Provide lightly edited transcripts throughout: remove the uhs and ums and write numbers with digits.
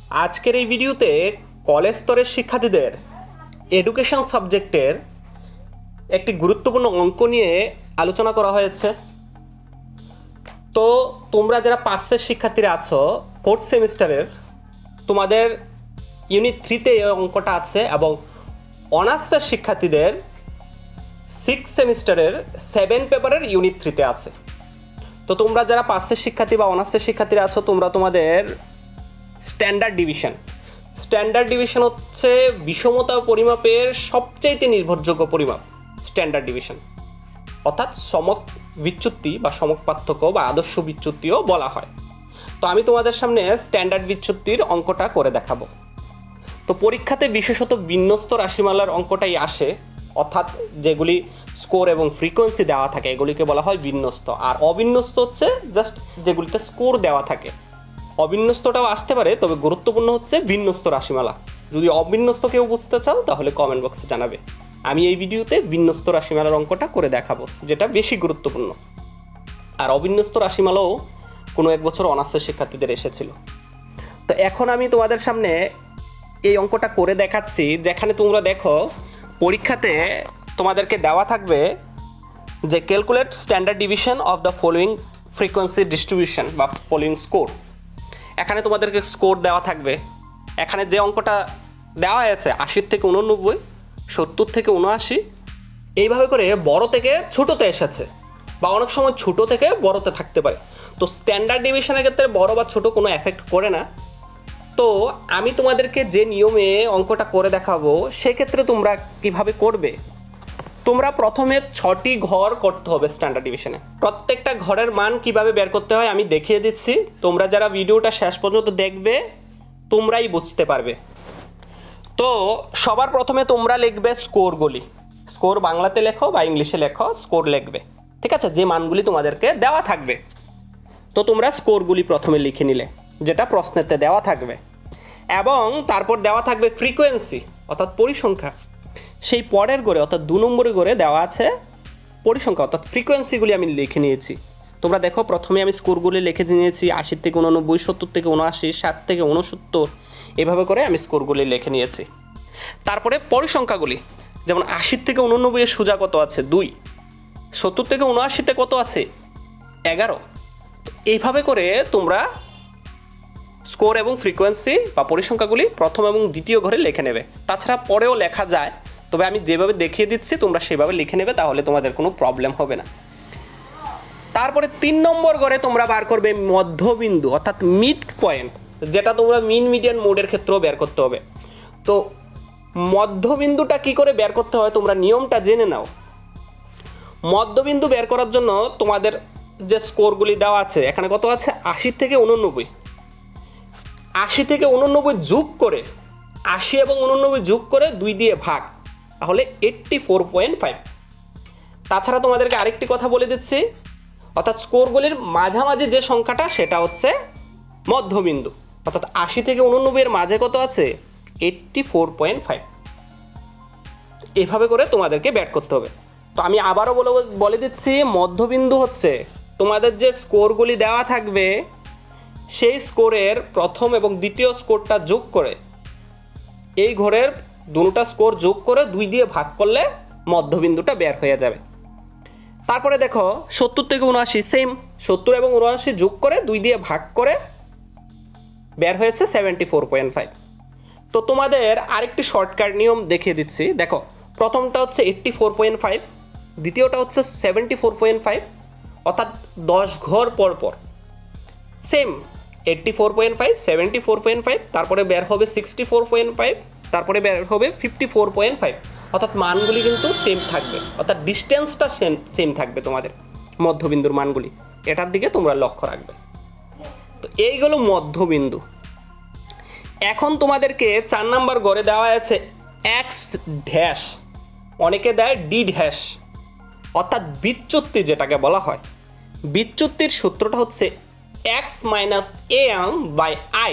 আজকের এই ভিডিওতে কলেজ স্তরের শিক্ষার্থীদের এডুকেশন সাবজেক্টের একটি গুরুত্বপূর্ণ অঙ্ক নিয়ে আলোচনা করা হয়েছে। তো তোমরা যারা পাসের শিক্ষার্থীরা আছো ফোর্থ সেমিস্টারের, তোমাদের ইউনিট 3তে এই অঙ্কটা আছে এবং অনার্সের শিক্ষার্থীদের 6 সেমিস্টারের 7 পেপারের ইউনিট 3তে আছে। তো তোমরা যারা পাসের শিক্ষার্থী বা অনার্সের শিক্ষার্থীরা আছো, তোমরা তোমাদের স্ট্যান্ডার্ড ডিভিশন হচ্ছে বিষমতা পরিমাপের সবচাইতে নির্ভরযোগ্য পরিমাপ। স্ট্যান্ডার্ড ডিভিশন অর্থাৎ সমক বিচ্যুতি বা সমক পার্থক্য বা আদর্শ বিচ্যুতিও বলা হয়। তো আমি তোমাদের সামনে স্ট্যান্ডার্ড বিচ্যুতির অঙ্কটা করে দেখাবো। তো পরীক্ষাতে বিশেষত বিন্যস্ত রাশিমালার অঙ্কটাই আসে, অর্থাৎ যেগুলি স্কোর এবং ফ্রিকোয়েন্সি দেওয়া থাকে এগুলিকে বলা হয় বিন্যস্ত। আর অবিন্যস্ত হচ্ছে জাস্ট যেগুলিতে স্কোর দেওয়া থাকে। অবিন্যস্তটাও আসতে পারে, তবে গুরুত্বপূর্ণ হচ্ছে বিন্যস্ত রাশিমালা। যদি অবিন্যস্ত কেউ বুঝতে চাও তাহলে কমেন্ট বক্সে জানাবে। আমি এই ভিডিওতে বিন্যস্ত রাশিমালার অঙ্কটা করে দেখাবো, যেটা বেশি গুরুত্বপূর্ণ। আর অবিন্যস্ত রাশিমালাও কোনো এক বছর অনার্সের শিক্ষার্থীদের এসেছিল। তো এখন আমি তোমাদের সামনে এই অঙ্কটা করে দেখাচ্ছি, যেখানে তোমরা দেখো পরীক্ষাতে তোমাদেরকে দেওয়া থাকবে যে calculate standard deviation of the following frequency distribution বা ফলোয়িং স্কোর। এখানে তোমাদেরকে স্কোর দেওয়া থাকবে। এখানে যে অঙ্কটা দেওয়া হয়েছে 80 থেকে 89, 70 থেকে 79, এইভাবে করে বড় থেকে ছোটোতে এসেছে, বা অনেক সময় ছোটো থেকে বড়তে থাকতে পারে। তো স্ট্যান্ডার্ড ডিভিশনের ক্ষেত্রে বড় বা ছোটো কোনো এফেক্ট করে না। তো আমি তোমাদেরকে যে নিয়মে অঙ্কটা করে দেখাবো সেক্ষেত্রে তোমরা কিভাবে করবে। তোমরা প্রথমে 6টি ঘর করতে হবে স্ট্যান্ডার্ড ডিভিশনে। প্রত্যেকটা ঘরের মান কিভাবে বের করতে হয় আমি দেখিয়ে দিচ্ছি। তোমরা যারা ভিডিওটা শেষ পর্যন্ত দেখবে তোমরাই বুঝতে পারবে। তো সবার প্রথমে তোমরা লিখবে স্কোরগুলি। স্কোর বাংলাতে লেখো বা ইংলিশে লেখো, স্কোর লিখবে, ঠিক আছে, যে মানগুলি তোমাদেরকে দেওয়া থাকবে। তো তোমরা স্কোরগুলি প্রথমে লিখে নিলে, যেটা প্রশ্নেতে দেওয়া থাকবে, এবং তারপর দেওয়া থাকবে ফ্রিকোয়েন্সি অর্থাৎ পরিসংখ্যা। সেই পরের ঘরে অর্থাৎ 2 নম্বরের ঘরে দেওয়া আছে পরিসংখ্যা অর্থাৎ ফ্রিকোয়েন্সিগুলি আমি লিখে নিয়েছি। তোমরা দেখো প্রথমে আমি স্কোরগুলি লিখে নিয়েছি 80 থেকে 89, 70 থেকে 79, 60 থেকে 69, এভাবে করে আমি স্কোরগুলি লিখে নিয়েছি। তারপরে পরিসংখ্যাগুলি, যেমন 80 থেকে 89 এর সোজা কত আছে 2, 70 থেকে 79 কত আছে 11। তো এইভাবে করে তোমরা স্কোর এবং ফ্রিকোয়েন্সি বা পরিসংখ্যাগুলি প্রথম এবং দ্বিতীয় ঘরে লিখে নেবে। তাছাড়া পরেও লেখা যায়, তবে আমি যেভাবে দেখিয়ে দিচ্ছি তোমরা সেভাবে লিখে নেবে, তাহলে তোমাদের কোনো প্রবলেম হবে না। তারপরে 3 নম্বর ঘরে তোমরা বার করবে মধ্যবিন্দু অর্থাৎ মিড পয়েন্ট, যেটা তোমরা মিন মিডিয়ান মোডের ক্ষেত্রেও বের করতে হবে। তো মধ্যবিন্দুটা কি করে বের করতে হয় তোমরা নিয়মটা জেনে নাও। মধ্যবিন্দু বের করার জন্য তোমাদের যে স্কোরগুলি দেওয়া আছে এখানে কত আছে 80 থেকে 89, 80 থেকে 89 যোগ করে 80 এবং 89 যোগ করে 2 দিয়ে ভাগ, তাহলে 84.5। তাছাড়া তোমাদেরকে আরেকটি কথা বলে দিচ্ছি, অর্থাৎ স্কোরগুলির মাঝামাঝি যে সংখ্যাটা সেটা হচ্ছে মধ্যবিন্দু, অর্থাৎ 80 থেকে 89 এর মাঝে কত আছে 84.5। এভাবে করে তোমাদেরকে বের করতে হবে। তো আমি আবারও বলে দিচ্ছি, মধ্যবিন্দু হচ্ছে তোমাদের যে স্কোরগুলি দেওয়া থাকবে সেই স্কোরের প্রথম এবং দ্বিতীয় স্কোরটা যোগ করে, এই ঘরের দুটো স্কোর যোগ করে 2 দিয়ে ভাগ করলে মধ্যবিন্দুটা বের হয়ে যাবে। তারপরে দেখো 70 থেকে 79, সেম 70 এবং 79 যোগ করে 2 দিয়ে ভাগ করে বের হয়েছে 74.5। তো তোমাদের আরেকটি শর্টকাট নিয়ম দেখিয়ে দিচ্ছি। দেখো প্রথমটা হচ্ছে 84.5, দ্বিতীয়টা হচ্ছে 74.5, অর্থাৎ 10 ঘর পর পর সেম 84.5, 74.5, তারপরে বের হবে 64.5, তারপরে বের হবে 54.5, অর্থাৎ মানগুলি কিন্তু সেম থাকবে, অর্থাৎ ডিস্টেন্সটা সেম থাকবে তোমাদের মধ্যবিন্দুর মানগুলি। এটার দিকে তোমরা লক্ষ্য রাখবে। তো এইগুলো মধ্যবিন্দু। এখন তোমাদেরকে 4 নাম্বার ঘরে দেওয়া আছে এক্স ড্যাশ, অনেকে দেয় ডি ড্যাশ, অর্থাৎ বিচ্যুতি যেটাকে বলা হয়। বিচ্যুতির সূত্রটা হচ্ছে x minus am by I.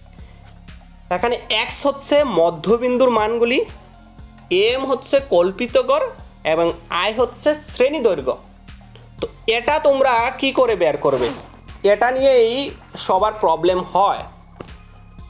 এখানে x হচ্ছে মধ্যবিন্দুর মানগুলি, am হচ্ছে কল্পিত গড় এবং i হচ্ছে শ্রেণী দৈর্ঘ্য। তো এটা তোমরা কি করে বের করবে, এটা নিয়েই সবার প্রবলেম হয়।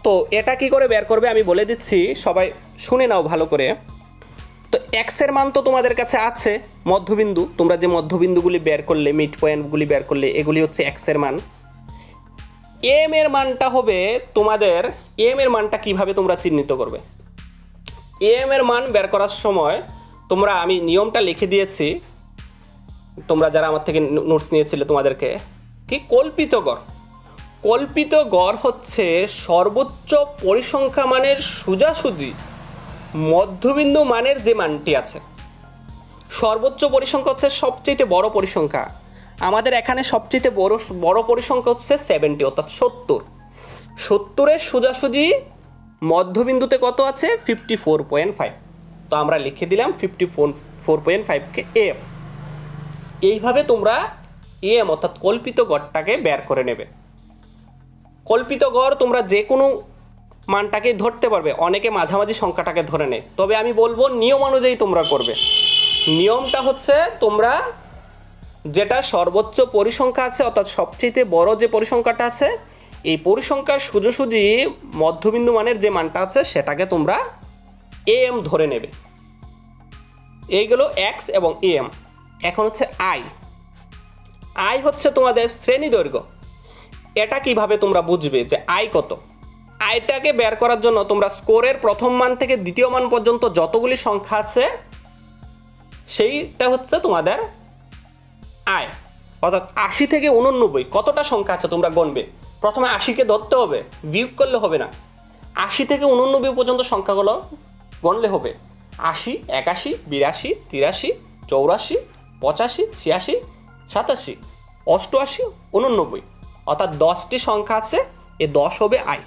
তো এটা কি করে বের করবে আমি বলে দিচ্ছি, সবাই শুনে নাও ভালো করে। তো এক্সের মান তো তোমাদের কাছে আছে, মধ্যবিন্দু, তোমরা যে মধ্যবিন্দুগুলি বের করলে, মিড পয়েন্টগুলি বের করলে, এগুলি হচ্ছে এক্সের মান। এম এর মানটা হবে তোমাদের, এম এর মানটা কিভাবে তোমরা চিহ্নিত করবে? এম এর মান বের করার সময় তোমরা, আমি নিয়মটা লিখে দিয়েছি, তোমরা যারা আমার থেকে নোটস নিয়েছিলে তোমাদেরকে, কি কল্পিত গড়। কল্পিত গড় হচ্ছে সর্বোচ্চ পরিসংখ্যা মানের সোজাসুজি মধ্যবিন্দু মানের যে মানটি আছে। সর্বোচ্চ পরিসংখ্যা হচ্ছে সবচেয়ে বড় পরিসংখ্যা। আমাদের এখানে সবচেয়ে বড় পরিসংখ্যা হচ্ছে 70, অর্থাৎ 70। 70-এর সোজাসুজি মধ্যবিন্দুতে কত আছে? 54.5। তো আমরা লিখে দিলাম 54.5কে এম। এইভাবে তোমরা এম অর্থাৎ কল্পিত গড়টাকে বের করে নেবে। কল্পিত গড় তোমরা যে কোনো মানটাকে ধরতে পারবে, অনেকে মাঝামাঝি সংখ্যাটাকে ধরে নেয়, তবে আমি বলবো নিয়ম অনুযায়ী তোমরা করবে। নিয়মটা হচ্ছে তোমরা যেটা সর্বোচ্চ পরিসংখ্যা আছে, অর্থাৎ সবচেয়ে বড় যে পরিসংখ্যাটা আছে, এই পরিসংখ্যার সোজাসুজি মধ্যবিন্দু মানের যে মানটা আছে সেটাকে তোমরা এম ধরে নেবে। এইগুলো এক্স এবং এম। এখন হচ্ছে আই। আই হচ্ছে তোমাদের শ্রেণী দৈর্ঘ্য। এটা কিভাবে তোমরা বুঝবে যে আই কত? আইটাকে বের করার জন্য তোমরা স্কোরের প্রথম মান থেকে দ্বিতীয় মান পর্যন্ত যতগুলি সংখ্যা আছে সেইটা হচ্ছে তোমাদের আয়। অর্থাৎ 80 থেকে 89 কতটা সংখ্যা আছে তোমরা গণবে। প্রথমে 80কে ধরতে হবে, বিয়োগ করলে হবে না। 80 থেকে 89 পর্যন্ত সংখ্যাগুলো গণলে হবে। 80, 81, 82, 83, 84, 85, 86, 87, 88, 89, অর্থাৎ 10টি সংখ্যা আছে, এ 10 হবে আয়।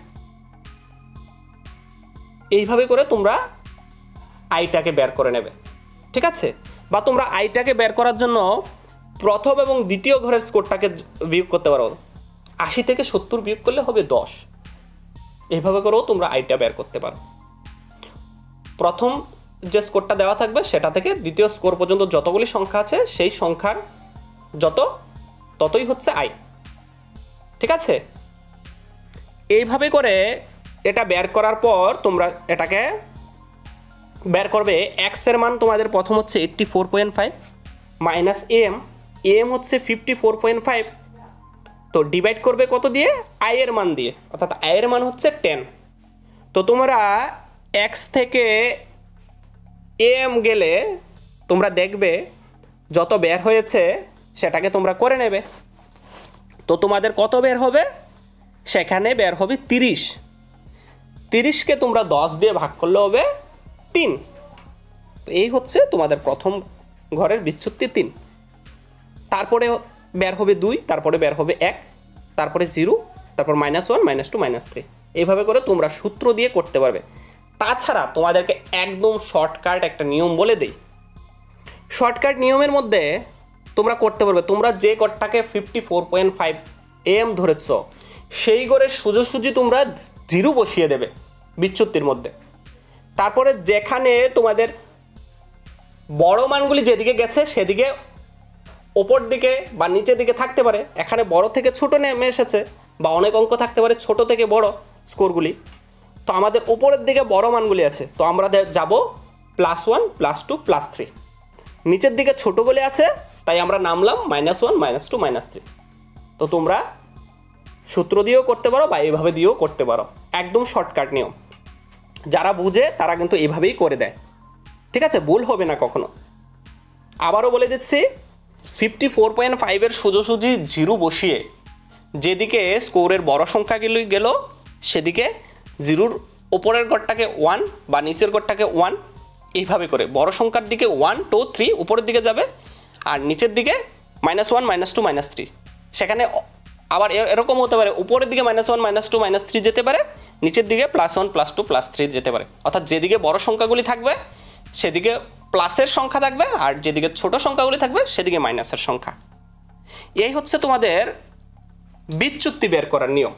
এইভাবে করে তোমরা আইটাকে বের করে নেবে, ঠিক আছে? বা তোমরা আইটাকে বের করার জন্য প্রথম এবং দ্বিতীয় ঘরের স্কোরটাকে বিয়োগ করতে পারো। 80 থেকে 70 বিয়োগ করলে হবে 10। এইভাবে করেও তোমরা আইটা বের করতে পারো। প্রথম যে স্কোরটা দেওয়া থাকবে সেটা থেকে দ্বিতীয় স্কোর পর্যন্ত যতগুলি সংখ্যা আছে সেই সংখ্যার ততই হচ্ছে আই, ঠিক আছে? এইভাবে করে এটা বের করার পর তোমরা এটাকে বের করবে। এক্সের মান তোমাদের প্রথম হচ্ছে 84.5 মাইনাস এম, এম হচ্ছে 54.5। তো ডিভাইড করবে কত দিয়ে? আই এর মান দিয়ে, অর্থাৎ আই এর মান হচ্ছে 10। তো তোমরা এক্স থেকে এম গেলে তোমরা দেখবে যত বের হয়েছে সেটাকে তোমরা করে নেবে। তো তোমাদের কত বের হবে? সেখানে বের হবে 30। 30কে তোমরা 10 দিয়ে ভাগ করলে হবে 3। তো এই হচ্ছে তোমাদের প্রথম ঘরের বিচ্যুতি 3। তারপরে বের হবে 2, তারপরে বের হবে 1, তারপরে 0, তারপর -1, -2, -3। এইভাবে করে তোমরা সূত্র দিয়ে করতে পারবে। তাছাড়া তোমাদেরকে একদম শর্টকাট একটা নিয়ম বলে দেই। শর্টকাট নিয়মের মধ্যে তোমরা করতে পারবে, তোমরা যে গড়টাকে 54.5 এম ধরেছ সেই গড়ের সোজাসুজি তোমরা 0 বসিয়ে দেবে বিচ্যুতির মধ্যে। তারপরে যেখানে তোমাদের বড় মানগুলি যেদিকে গেছে সেদিকে ওপর দিকে বা নিচের দিকে থাকতে পারে। এখানে বড় থেকে ছোট নেমে এসেছে, বা অনেক অঙ্ক থাকতে পারে ছোট থেকে বড় স্কোরগুলি। তো আমাদের ওপরের দিকে বড় মানগুলি আছে, তো আমরা যাব +1, +2, +3। নিচের দিকে ছোটগুলি আছে, তাই আমরা নামলাম -1, -2, -3। তো তোমরা সূত্র দিয়েও করতে পারো বা এইভাবে দিয়েও করতে পারো। একদম শর্টকাট নিয়ম, যারা বুঝে তারা কিন্তু এইভাবেই করে দেয়, ঠিক আছে? ভুল হবে না কখনো। আবারও বলে দিচ্ছি, 54.5-এর সোজাসুজি 0 বসিয়ে যেদিকে স্কোরের বড় সংখ্যাগুলি গেল সেদিকে 0-র ওপরের ঘরটাকে 1 বা নিচের ঘরটাকে 1, এইভাবে করে বড় সংখ্যার দিকে 1, 2, 3 উপরের দিকে যাবে, আর নিচের দিকে -1, -2, -3। সেখানে আবার এরকম হতে পারে, উপরের দিকে -1, -2, -3 যেতে পারে, নিচের দিকে +1, +2, +3 যেতে পারে। অর্থাৎ যেদিকে বড় সংখ্যাগুলি থাকবে সেদিকে প্লাসের সংখ্যা থাকবে, আর যেদিকে ছোট সংখ্যাগুলি থাকবে সেদিকে মাইনাসের সংখ্যা। এই হচ্ছে তোমাদের বিচ্যুতি বের করার নিয়ম।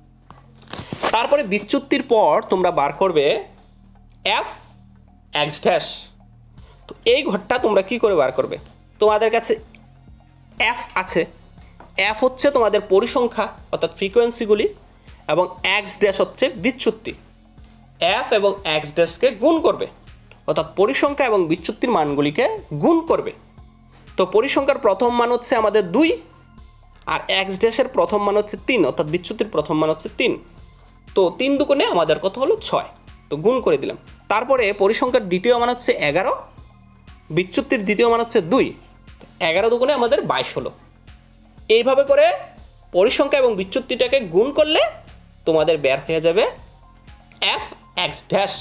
তারপরে বিচ্যুতির পর তোমরা বার করবে এফ এক্স ড্যাশ। তো এই ঘরটা তোমরা কি করে বার করবে? তোমাদের কাছে এফ আছে, এফ হচ্ছে তোমাদের পরিসংখ্যা অর্থাৎ ফ্রিকোয়েন্সিগুলি, এবং এক্স ড্যাশ হচ্ছে বিচ্যুতি। এফ এবং এক্স ড্যাশকে গুণ করবে, অর্থাৎ পরিসংখ্যা এবং বিচ্যুতির মানগুলিকে গুণ করবে। তো পরিসংখ্যার প্রথম মান হচ্ছে আমাদের 2 আর এক্স ড্যাশের প্রথম মান হচ্ছে 3, অর্থাৎ বিচ্যুতির প্রথম মান হচ্ছে 3। তো 3 দুগুণে আমাদের কত হলো 6, তো গুণ করে দিলাম। তারপরে পরিসংখ্যার দ্বিতীয় মান হচ্ছে 11, বিচ্যুতির দ্বিতীয় মান হচ্ছে 2, 11 দুগুণে আমাদের 22 হলো। এইভাবে করে পরিসংখ্যা এবং বিচ্যুতিটাকে গুণ করলে তোমাদের বের হয়ে যাবে এফ এক্স ড্যাশ।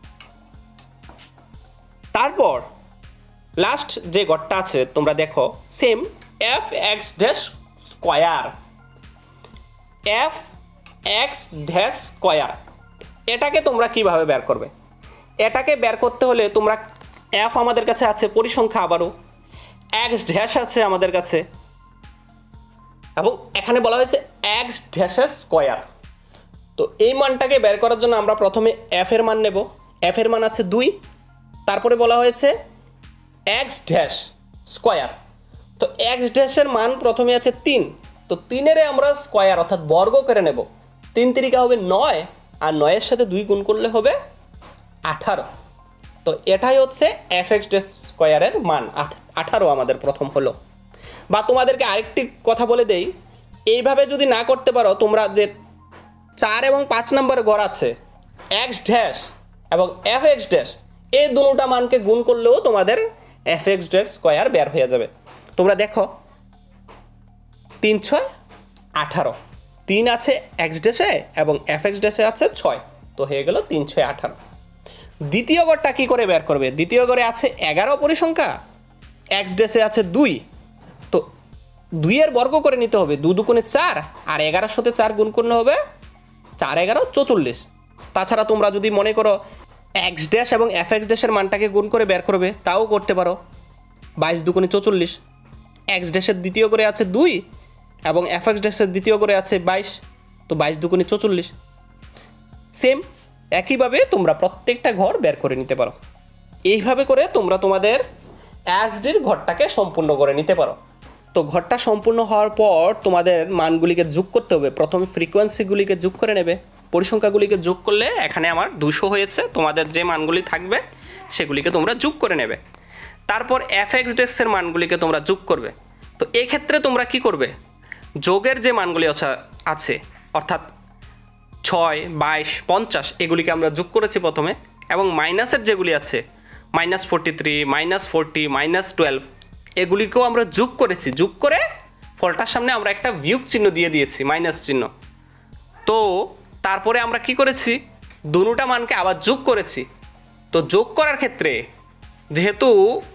তারপর লাস্ট যে গড়টা আছে তোমরা দেখো, same F X dash square, F X dash square. এটাকে তোমরা কিভাবে বের করবে? এটাকে বের করতে হলে তোমরা এফ আমাদের কাছে আছে পরিসংখ্যা, আবারও এক্স ড্যাশ আছে আমাদের কাছে, এবং এখানে বলা হয়েছে এক্স ড্যাশের স্কোয়ার। তো এই মানটাকে বের করার জন্য আমরা প্রথমে এফ এর মান নেব। এফ এর মান আছে 2, তারপরে বলা হয়েছে এক্স ড্যাশ স্কোয়ার। তো এক্স ড্যাশের মান প্রথমে আছে 3, তো 3-এর আমরা স্কোয়ার অর্থাৎ বর্গ করে নেব। 3 তিরিকা হবে 9, আর 9-এর সাথে 2 গুণ করলে হবে 18। তো এটাই হচ্ছে এফ এক্স ড্যাশ স্কোয়ারের মান 18 আমাদের প্রথম হলো। বা তোমাদেরকে আরেকটি কথা বলে দেই, এইভাবে যদি না করতে পারো তোমরা, যে 4 এবং 5 নম্বর গড় আছে এক্স ড্যাশ এবং এফ এক্স ড্যাশ, এই দুটোটা মানকে গুণ করলেও তোমাদের এফ এক্স ড্যাশ স্কোয়ার বের হয়ে যাবে। তোমরা দেখো 3 6 18, 3 আছে এক্স ড্যাশে এবং এফ এক্স ড্যাশে আছে 6, তো হয়ে গেল 3 6 18। দ্বিতীয় গড়টা কি করে বের করবে? দ্বিতীয় গড়ে আছে 11 পরিসংখ্যা, এক্স ড্যাশে আছে 2, তো 2-এর বর্গ করে নিতে হবে, 2 দুগুণে 4, আর 11-এর সাথে 4 গুণ করলে হবে 4 11 44। তাছাড়া তোমরা যদি মনে করো এক্স ড্যাশ এবং এফ এক্স ড্যাশের মানটাকে গুণ করে বের করবে, তাও করতে পারো। 22 দুগুণে 44, এক্স ড্যাশের দ্বিতীয় করে আছে 2 এবং এফ এক্স ড্যাশের দ্বিতীয় করে আছে 22, তো 22 দুগুণে 44। সেম একইভাবে তোমরা প্রত্যেকটা ঘর বের করে নিতে পারো। এইভাবে করে তোমরা তোমাদের এসডির ঘরটাকে সম্পূর্ণ করে নিতে পারো। তো ঘরটা সম্পূর্ণ হওয়ার পর তোমাদের মানগুলিকে যোগ করতে হবে। প্রথমে ফ্রিকোয়েন্সিগুলিকে যোগ করে নেবে, পরিসংখ্যাগুলিকে যোগ করলে এখানে আমার 200 হয়েছে, তোমাদের যে মানগুলি থাকবে সেগুলিকে তোমরা যোগ করে নেবে। তারপর এফ এক্স ড্যাশের মানগুলিকে তোমরা যোগ করবে। তো এক্ষেত্রে তোমরা কি করবে? যোগের যে মানগুলি আছে অর্থাৎ 6 22 50 এগুলিকে আমরা যোগ করেছি প্রথমে, এবং মাইনাসের যেগুলি আছে -43 -40 -12 এগুলিকেও আমরা যোগ করেছি। যোগ করে ফলটার সামনে আমরা একটা বিয়োগ চিহ্ন দিয়ে দিয়েছি, মাইনাস চিহ্ন। তো তারপরে আমরা কি করেছি? দুটোটা মানকে আবার যোগ করেছি। তো যোগ করার ক্ষেত্রে যেহেতু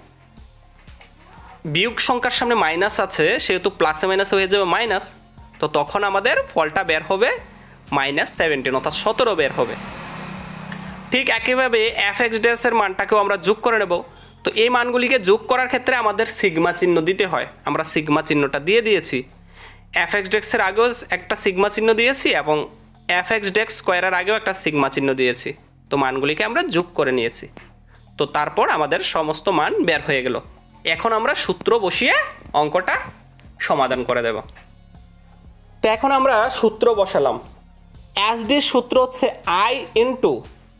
বিয়োগ সংখ্যার সামনে মাইনাস আছে, সেহেতু প্লাসে মাইনাসে হয়ে যাবে মাইনাস, তো তখন আমাদের ফলটা বের হবে -17 অর্থাৎ 17 বের হবে। ঠিক একইভাবে এফ এক্স ড্যাশের মানটাকেও আমরা যোগ করে নেব। তো এই মানগুলিকে যোগ করার ক্ষেত্রে আমাদের সিগমা চিহ্ন দিতে হয়, আমরা সিগমা চিহ্নটা দিয়ে দিয়েছি। এফ এক্স ড্যাশের আগেও একটা সিগমা চিহ্ন দিয়েছি এবং এফ এক্স ড্যাশ স্কোয়ারের আগেও একটা সিগমা চিহ্ন দিয়েছি। তো মানগুলিকে আমরা যোগ করে নিয়েছি। তো তারপর আমাদের সমস্ত মান বের হয়ে গেল। এখন আমরা সূত্র বসিয়ে অঙ্কটা সমাধান করে দেব। তো এখন আমরা সূত্র বসালাম। এসডির সূত্র হচ্ছে আই ইন্টু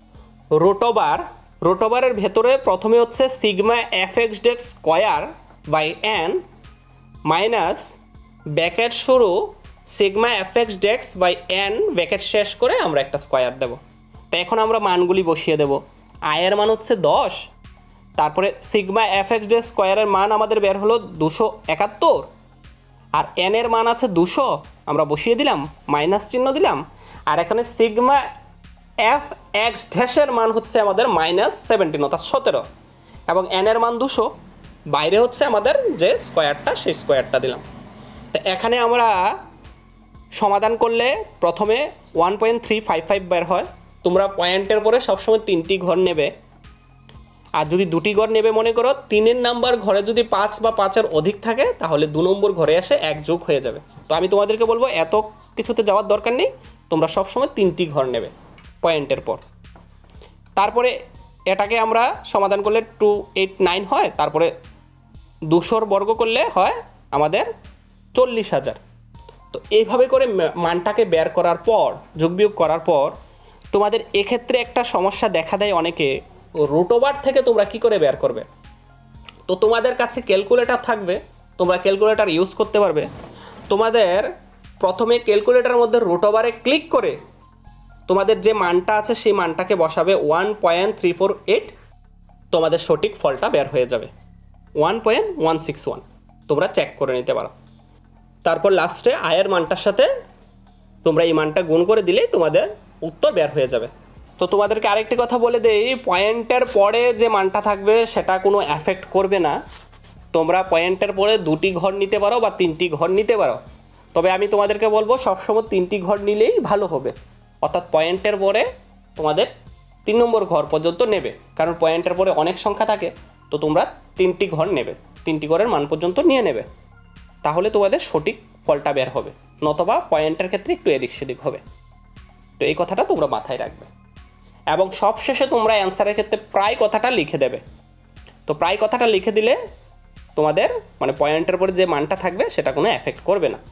রোটোবারের ভেতরে প্রথমে হচ্ছে sigma F X dash square by N minus bracket শুরু sigma F X dash by N bracket শেষ করে আমরা একটা স্কোয়ার দেব। তো এখন আমরা মানগুলি বসিয়ে দেব। আয়ের মান হচ্ছে 10, তারপরে সিগমা এফ এক্স ড্যাশ স্কোয়ারের মান আমাদের বের হলো 271, আর এন এর মান আছে 200, আমরা বসিয়ে দিলাম, মাইনাস চিহ্ন দিলাম। আর এখানে সিগমা এফ এক্স ড্যাশের মান হচ্ছে আমাদের -17 অর্থাৎ 17, এবং এন এর মান 200, বাইরে হচ্ছে আমাদের যে স্কোয়ারটা সেই স্কোয়ারটা দিলাম। তো এখানে আমরা সমাধান করলে প্রথমে 1.355 বের হয়। তোমরা পয়েন্টের পরে সবসময় 3টি ঘর নেবে, আর যদি 2টি ঘর নেবে মনে করো, 3 নাম্বার ঘরে যদি 5 বা 5-এর অধিক থাকে তাহলে 2 নম্বর ঘরে এসে 1 যোগ হয়ে যাবে। তো আমি তোমাদেরকে বলবো এত কিছুতে যাওয়ার দরকার নেই, তোমরা সবসময় 3টি ঘর নেবে পয়েন্টের পর। তারপরে এটাকে আমরা সমাধান করলে 289 হয়, তারপরে 200 বর্গ করলে হয় আমাদের 40,000। তো এইভাবে করে মানটাকে বের করার পর, যোগ বিয়োগ করার পর তোমাদের এক্ষেত্রে একটা সমস্যা দেখা দেয় অনেকে, রুট ওভার থেকে তোমরা কি করে বের করবে। তো তোমাদের কাছে ক্যালকুলেটর থাকবে, তোমরা ক্যালকুলেটর ইউজ করতে পারবে। তোমাদের প্রথমে ক্যালকুলেটরের মধ্যে রুট ওভারে ক্লিক করে তোমাদের যে মানটা আছে সেই মানটাকে বসাবে 1.348, তোমাদের সঠিক ফলটা বের হয়ে যাবে 1.161। তোমরা চেক করে নিতে পারো। তারপর লাস্টে আয়ের মানটার সাথে তোমরা এই মানটা গুণ করে দিলেই তোমাদের উত্তর বের হয়ে যাবে। তো তোমাদেরকে আরেকটি কথা বলে দেই, পয়েন্টের পরে যে মানটা থাকবে সেটা কোনো এফেক্ট করবে না। তোমরা পয়েন্টের পরে 2টি ঘর নিতে পারো বা 3টি ঘর নিতে পারো, তবে আমি তোমাদেরকে বলবো সবসময় 3টি ঘর নিলেই ভালো হবে। অর্থাৎ পয়েন্টের পরে তোমাদের 3 নম্বর ঘর পর্যন্ত নেবে, কারণ পয়েন্টের পরে অনেক সংখ্যা থাকে। তো তোমরা 3টি ঘর নেবে, 3টি ঘরের মান পর্যন্ত নিয়ে নেবে, তাহলে তোমাদের সঠিক ফলটা বের হবে। নতবা পয়েন্টের ক্ষেত্রে একটু এদিক সেদিক হবে। তো এই কথাটা তোমরা মাথায় রাখবে। এবং সবশেষে তোমরা অ্যান্সারের ক্ষেত্রে প্রায় কথাটা লিখে দেবে। তো প্রায় কথাটা লিখে দিলে তোমাদের মানে পয়েন্টের পরে যে মানটা থাকবে সেটা কোনো এফেক্ট করবে না।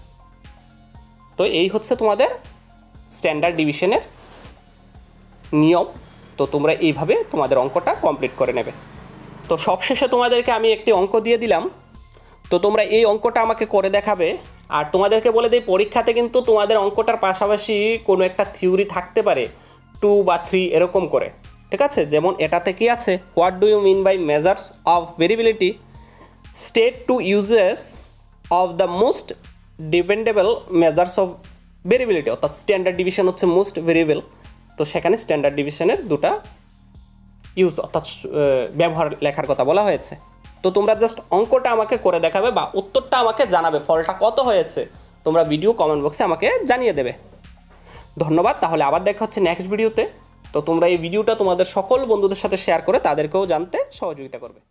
তো এই হচ্ছে তোমাদের স্ট্যান্ডার্ড ডিভিশনের নিয়ম। তো তোমরা এইভাবে তোমাদের অঙ্কটা কমপ্লিট করে নেবে। তো সবশেষে তোমাদেরকে আমি একটি অঙ্ক দিয়ে দিলাম, তো তোমরা এই অঙ্কটা আমাকে করে দেখাবে। আর তোমাদেরকে বলে দিই, পরীক্ষাতে কিন্তু তোমাদের অঙ্কটার পাশাপাশি কোনো একটা থিওরি থাকতে পারে, 2 বা 3 এরকম করে, ঠিক আছে। যেমন এটাতে কি আছে, what do you mean by measures of variability, state two uses of the most dependable measures of variability. অর্থাৎ স্ট্যান্ডার্ড ডিভিশন হচ্ছে মোস্ট ভেরিয়েবল, তো সেখানে স্ট্যান্ডার্ড ডিভিশনের 2টা ইউজ অর্থাৎ ব্যবহার লেখার কথা বলা হয়েছে। তো তোমরা জাস্ট অঙ্কটা আমাকে করে দেখাবে বা উত্তরটা আমাকে জানাবে, ফলটা কত হয়েছে তোমরা ভিডিও কমেন্ট বক্সে আমাকে জানিয়ে দেবে। ধন্যবাদ। তাহলে আবার দেখা হচ্ছে নেক্সট ভিডিওতে। তো তোমরা এই ভিডিওটা তোমাদের সকল বন্ধুদের সাথে শেয়ার করে তাদেরকেও জানতে সহযোগিতা করবে।